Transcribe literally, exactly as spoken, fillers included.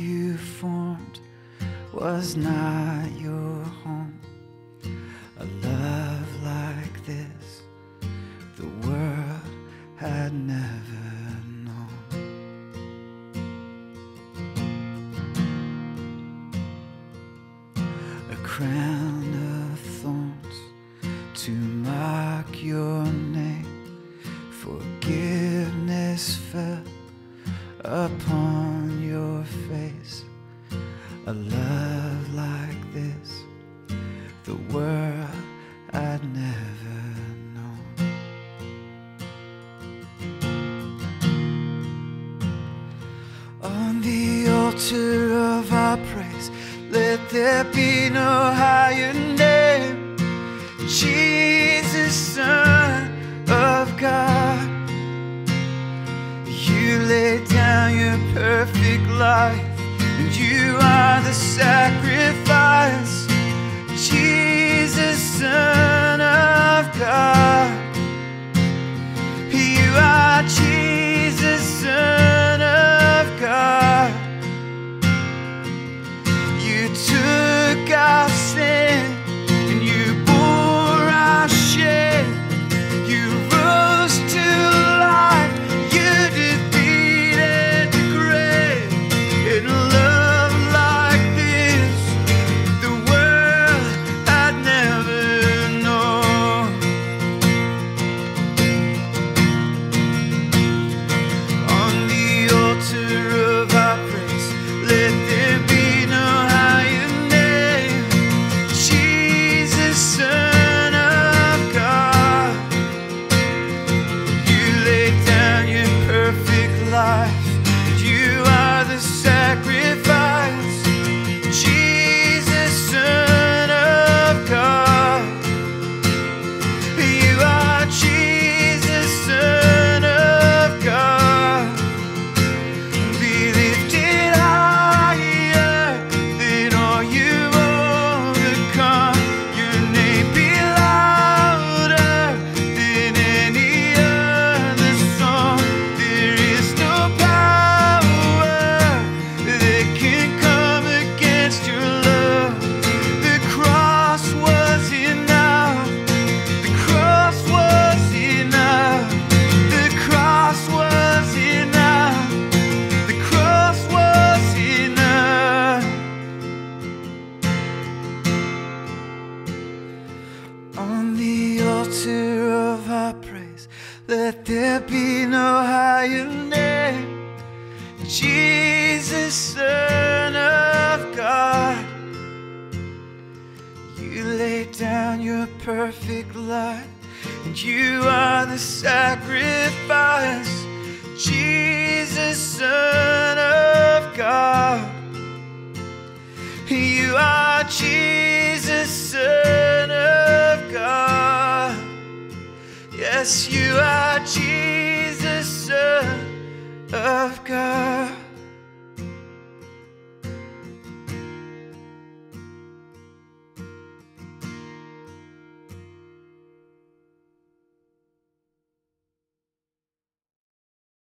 you formed was not your home. A love like this the world had never known. A crown of thorns to mark your name. Forgiveness fell upon your face. A love like this the world I'd never known. On the altar of our praise, let there be no higher name. Jesus, Son of God, you laid down your perfect life, and you are the sacrifice. Jesus, Son of God, you are Jesus, Son of God. You took our sin and you bore our shame. You rose to life, you defeated the grave. In love like this the world had never known. On the altar of our praise, let there be no higher name. Jesus, Son of God, you laid down your perfect life, you are the sacrifice. Jesus, Son of God, you are Jesus, Son of God. Be lifted higher than all you've overcome. Your name be louder than any other song. There is no power that can come against your love. The cross was enough. The cross was enough. The cross was enough. The cross was enough. On the altar of our praise, let there be no higher name. Jesus, Son of God, you laid down your perfect life, and you are the sacrifice. Jesus, Son of God, you are Jesus, Son of God. Yes, you are Jesus, Son of God.